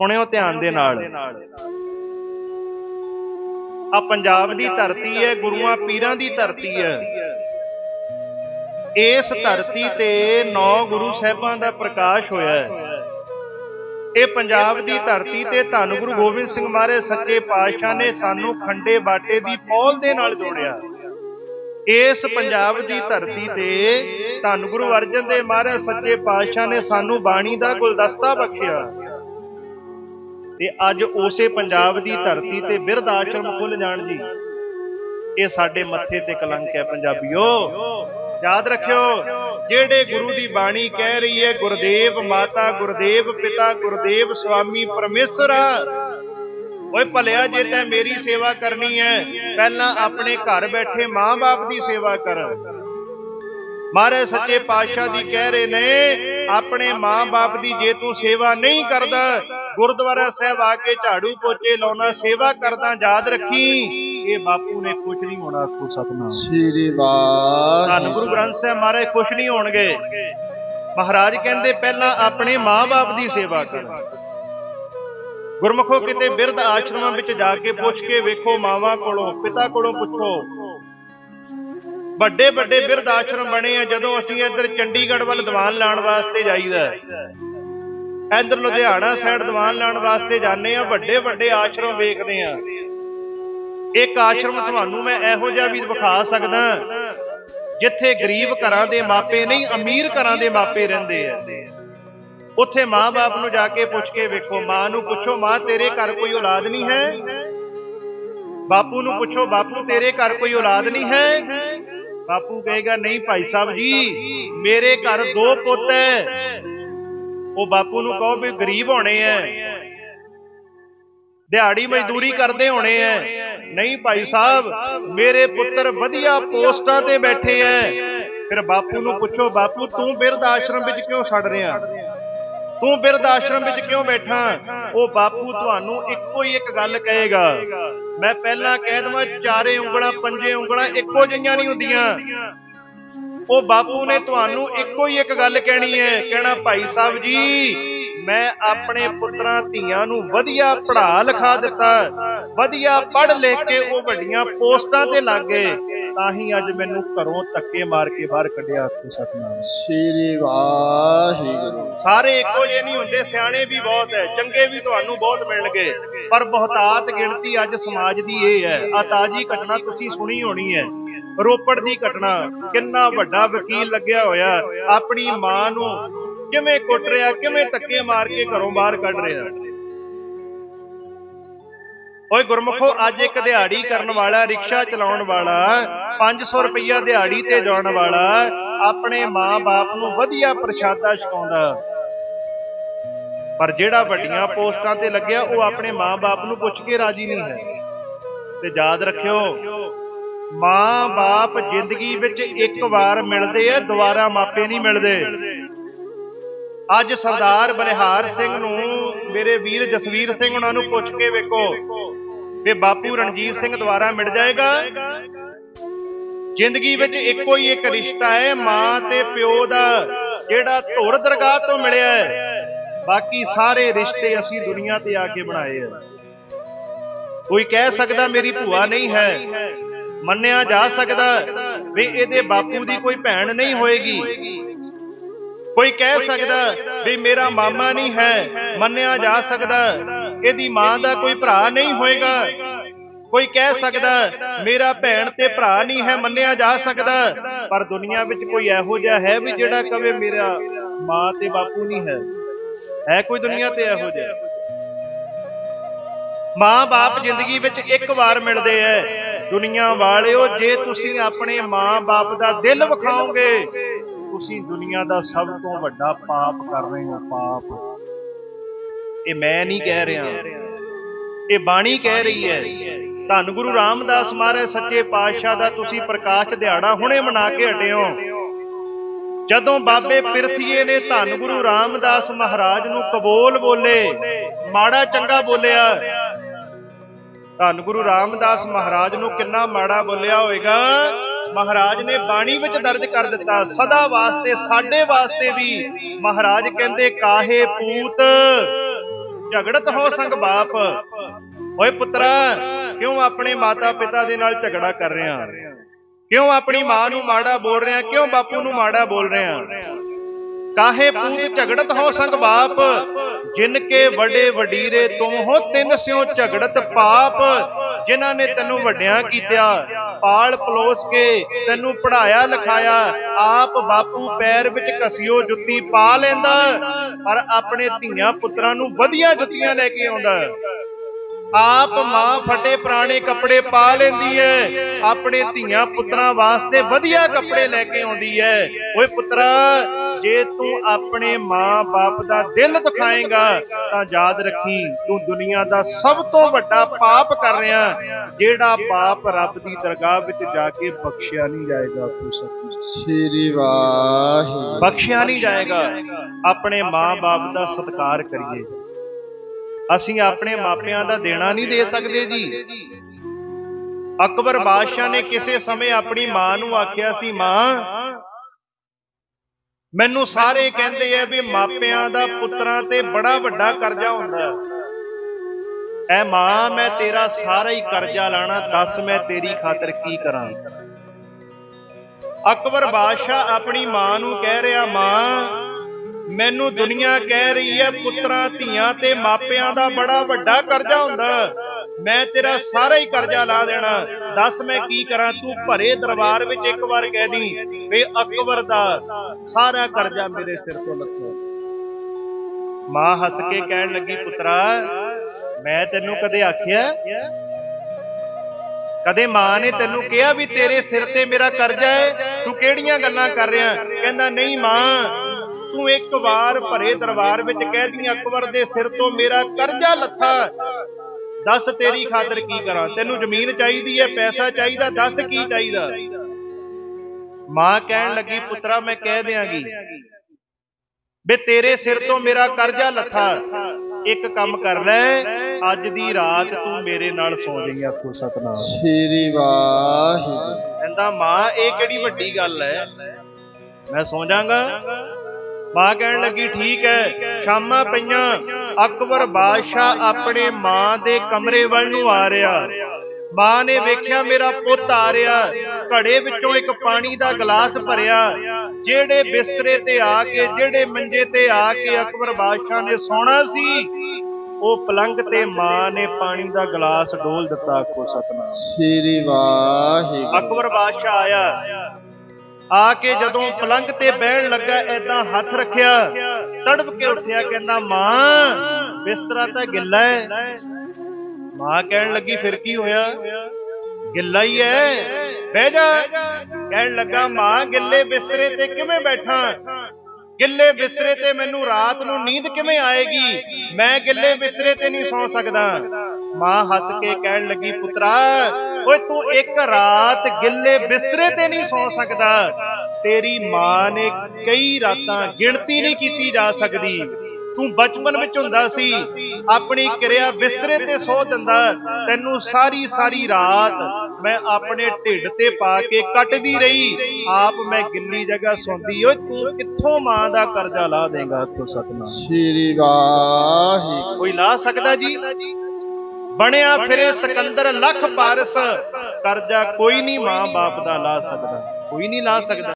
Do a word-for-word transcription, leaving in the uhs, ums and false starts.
सुनियो ध्यान दे नाल। आ पंजाब दी धरती है, गुरुआं पीरां दी धरती है। इस धरती ते नौ गुरु साहिबां दा प्रकाश होया है। ये पंजाब दी धरती ते धन गुरु गोबिंद सिंह महाराज सच्चे पातशाह ने सानू खंडे बाटे दी पौल दे नाल जोड़िया। इस पंजाब दी धरती ते धन गुरु अर्जन देव महाराज सच्चे पातशाह ने सानू बाणी दा गुलदस्ता बख्शिया। ते अज उसे पंजाब दी धरती ते बिरध आश्रम खुल जाण जी, ये साडे मत्थे ते कलंक है। पंजाबियो याद रखियो, जेड़े गुरु दी बाणी कह रही है गुरदेव माता, गुरदेव पिता, गुरदेव स्वामी परमेश्वर, ओए भलिया जे तैं मेरी सेवा करनी है पहला अपने घर बैठे मां बाप दी सेवा कर। महाराज सच्चे पातशाह जी कह रहे ने अपने मां बाप दी जे तू सेवा नहीं करदा, गुरुद्वारा साहब आके झाड़ू पोचे लाउना सेवा करदा, याद रखी ये बापू ने कुछ नहीं होना। आखो सतनाम श्री वाहिगुरू। धन गुरु ग्रंथ साहब महाराज कुछ नहीं होणगे। महाराज कहंदे पहला अपने मां बाप दी सेवा कर। गुरमुखो किते बिरध आश्रमां विच जाके पुछ के वेखो, मावां कोलों पिता कोलों पुछो। ਵੱਡੇ ਵੱਡੇ ਬਿਰਧ ਆਸ਼ਰਮ बने हैं। जदों असीं इधर चंडीगढ़ वाल दीवान लाण वास्ते जाईदा, इधर लुधियाना साइड दीवान लाण वास्ते जाने आ, ਵੱਡੇ ਵੱਡੇ आश्रम वेखदे आ। एक आश्रम तुहानूं मैं इहो जिहा भी विखा सकदा जिथे गरीब घरां दे मापे नहीं, अमीर घरां दे मापे रहिंदे आ। उत्थे मां बाप नूं जाके पुछ के वेखो। मां नूं पुछो, मां तेरे घर कोई औलाद नहीं है? बापू नूं पुछो, बापू तेरे घर कोई औलाद नहीं है? बापू कहेगा नहीं भाई साहब जी मेरे घर दो पुत है। वो बापू नूं कहो भी गरीब होने हैं, दिहाड़ी मजदूरी करते होने हैं। नहीं भाई साहब मेरे पुत्र वधिया पोस्टां ते बैठे हैं। फिर बापू नूं पुछो, बापू तू बिरध आश्रम विच क्यों छड़ रहा, तू बिरध आश्रम विच क्यों बैठा? वो बापू तुहानूं इक्को ही एक गल कहेगा। मैं पहला कह दवां, चारे उंगलां पंजे उंगलां इक्को जिहियां नहीं हुंदियां। वो बापू ने तुहानूं इक्को ही एक गल कहनी है, कहना भाई साहब जी मैं अपने पुत्रां धीआं नूं वधिया पढ़ा लिखा दिता, वधिया पढ़ लिख के वो वड्डियां पोस्टां ते लग गए, ताही अज मैनूं घरों धक्के मार के बाहर कढिया। सतनाम श्री वाहिगुरू। सारे इक्को जिहे नहीं हुंदे, सियाणे भी बहुत है, चंगे भी तुहानूं बहुत मिलणगे, पर बहुतात गिणती अज समाज दी इह है। आ ताजी घटना तुसीं सुनी होनी है, रोपड़ दी घटना। किन्ना वड्डा वकील लग्या होया, अपनी मां नूं किवें कुट रिहा, किवें धक्के मार के घरों बाहर कढ रिहा। ओए गुरमुखो अज एक दिहाड़ी करन वाला, रिक्शा चलाउण वाला, पांच सौ रुपया दिहाड़ी ते जाण वाला अपने मां बाप नूं वधिया प्रशादा छकाउंदा, पर जिहड़ा वड्डियां पोस्टां ते लग्या वो अपने मां बाप नूं पुछ के राजी नहीं है। ते याद रखियो मां बाप जिंदगी विच एक बार मिलदे आ, दोबारा मापे नहीं मिलदे। अज सरदार बलिहार सिंह नूं मेरे वीर जसवीर सिंह उन्हां नूं पुछ के वेखो कि बापू रणजीत सिंह दोबारा मिल जाएगा? जिंदगी विच इक्को ही एक रिश्ता है मां ते प्यो दा, जिहड़ा धुर दरगाह तो मिलिया है। बाकी सारे रिश्ते असीं दुनिया ते आके बनाए हैं। कोई कह सकदा मेरी भूआ नहीं है, मन्निया जा सकदा वे इहदे बापू दी कोई भैन नहीं होएगी। कोई कह सकदा भी मेरा मामा नहीं है, मन्निया जा सकदा इहदी मां दा कोई भरा नहीं होएगा। कोई कह सकदा मेरा भैन ते भरा नहीं है, मन्निया जा सकदा, पर दुनिया विच कोई इहो जिहा है भी जिहड़ा कहे मेरा मां ते बापू नहीं है? है कोई दुनिया ते इहो जिहा? मां बाप जिंदगी विच एक बार मिलदे है। दुनिया वालिओ जे तुसीं अपने मां बाप दा दिल विखाओगे तुसीं दुनिया दा सब तो वड्डा पाप कर रहे हो। पाप ये मैं नहीं कह रहा, ये बाणी कह रही है। धन गुरु रामदास महाराज सच्चे पातशाह दा तुसीं प्रकाश दिहाड़ा हुणे मना के हटे हो। जदों बाबे पिरथीए ने धन गुरु रामदास महाराज नूं कबोल बोले, माड़ा चंगा बोलिया। धन गुरु रामदास महाराज नूं किन्ना माड़ा बोलिया होएगा, महाराज ने बाणी विच दर्ज कर दिता। सदा वास्ते साडे वास्ते भी महाराज कहंदे काहे पूत झगड़त हो संग बाप। ओए पुत्रा क्यों अपने माता पिता दे नाल झगड़ा कर रहे हैं, क्यों अपनी मां नू माड़ा बोल रहे हैं, क्यों बापू नू माड़ा बोल रहे हैं। काहे पूत झगड़त हो संग बाप, जिनके वडे वडीरे तुम हो तिन स्यों झगड़त पाप। जिन्हां ने तेनू वड्डियां कीतिया, पाल पलोस के तेनू पढ़ाया लिखाया, आप बापू पैर विच कसियो जुत्ती पा लेंदा, पर अपने धीआं पुत्रां नू वधिया जुत्तियां लैके आउंदा। आप मां फटे पुराने कपड़े पा लेंदी है, अपने धीआं पुत्रां वास्ते वधिया कपड़े लैके आउंदी है। ओए पुत्रा जे तू अपने मां बाप दा दिल दुखाएगा तां याद रखी तू दुनिया दा सब तो वड्डा पाप कर रहा, जेड़ा पाप रब दी दरगाह विच जाके बख्शिया नहीं जाएगा। श्री वाहिगुरू बख्शिया नहीं जाएगा। अपने मां बाप दा सत्कार करिए। असीं अपने मापियां दा देना नहीं दे सकते जी। अकबर बादशाह ने किसी समय अपनी मां नू आख्या सी, मां मैनू सारे कहते हैं भी मापियां दा पुत्रां ते बड़ा वड्डा करजा हुंदा। ऐ मां मैं तेरा सारा ही करजा लाना, दस मैं तेरी खातर की करां। अकबर बादशाह अपनी मां नू कह रहा, मां मैनू दुनिया कह रही है पुत्रां धीआं ते मापियां दा बड़ा वड्डा करजा हुंदा, मैं तेरा सारा ही करजा ला देना, दस मैं की करां। तू भरे दरबार विच एक बार कह दी वे अकबर दा सारा करजा मेरे सिर तो लथो। मां हस के कहन लगी, पुत्रा मैं तेनू कदे आख्या, कदे मां ने तेनू कहा भी तेरे सिर ते मेरा करजा है, तू केड़ियां गल्लां कर रहा। कहंदा नहीं मां तू एक बार भरे दरबार विच कह दी अकबर दे सिर तो मेरा करजा लथा, दस तेरी खातर की करा। तेनू जमीन चाहिदी है, पैसा चाहिदा, दस की चाहिदा। मां कहन लगी, पुत्रा मैं कह दियांगी बे तेरे सिर तो मेरा करजा लथा, एक काम कर ले, अज दी रात तू मेरे नाल सौ जाई। आखो सतनाम श्री वाहिगुरू। कहंदा मां ये केड़ी वड्डी गल है, मैं सौ जांगा। मां कहन लगी ठीक है। शामां पईयां, अकबर बादशाह अपने मां दे कमरे वल नूं आ रहा। मां ने वेख्या मेरा पुत आ रहा, घड़े विचों एक पानी दा गिलास भरिया, जेड़े बिस्तरे ते आके जेड़े मंजे ते आके अकबर बादशाह ने सोना सी, ओ पलंग ते मां ने पानी दा गिलास डोल दिता। आखो सतनाम श्री वाहिगुरू। अकबर बादशाह आया, आके जदों पलंग ते बहन लगा ऐदा हथ रखिया, तड़प के उठिया, कहंदा मां बिस्तरा तां गिल्ला है। मां कहन लगी फिर की होया, गिल्ला ही है, बह जा। कहन लगा मां गिल्ले बिस्तरे ते किवें बैठा, गिल्ले बिस्तरे ते मैनू रात नू नींद किवें आएगी, मैं गिल्ले बिस्तरे ते नहीं सौ सकदा। मां हस के कहन लगी, पुत्रा ओए तू एक रात गिल्ले बिस्तरे ते नहीं सौ सकदा, तेरी मां ने कई रातां गिणती नहीं कीती जा सकदी। तू बचपन विच हुंदा सी अपनी किरिया बिस्तरे ते सो दिंदा, तैनू सारी सारी रात मैं अपने ढिड ते पा के कटदी रही, आप मैं गिल्ली जगह सौंदी। ओए तू कित्थों मां दा करजा ला देगा। तो सतनाम श्री वाहिगुरू। कोई ला सकदा जी? बनया फिरे सिकंदर लख पारस, करजा कोई नहीं मां बाप दा ला सकदा, कोई नहीं ला सकदा।